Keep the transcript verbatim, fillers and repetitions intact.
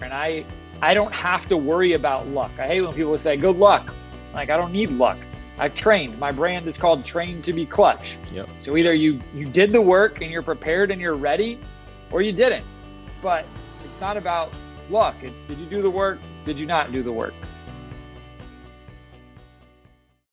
And I, I don't have to worry about luck. I hate when people say, good luck. Like, I don't need luck. I've trained. My brand is called Train to be Clutch. Yep. So either you, you did the work and you're prepared and you're ready, or you didn't. But it's not about luck. It's, did you do the work? Did you not do the work?